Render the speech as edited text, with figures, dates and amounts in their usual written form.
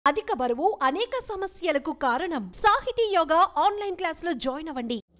అధిక బరువు అనేక సమస్యలకు కారణం. సాహితీ యోగా ఆన్లైన్ క్లాసులో జాయిన్ అవ్వండి.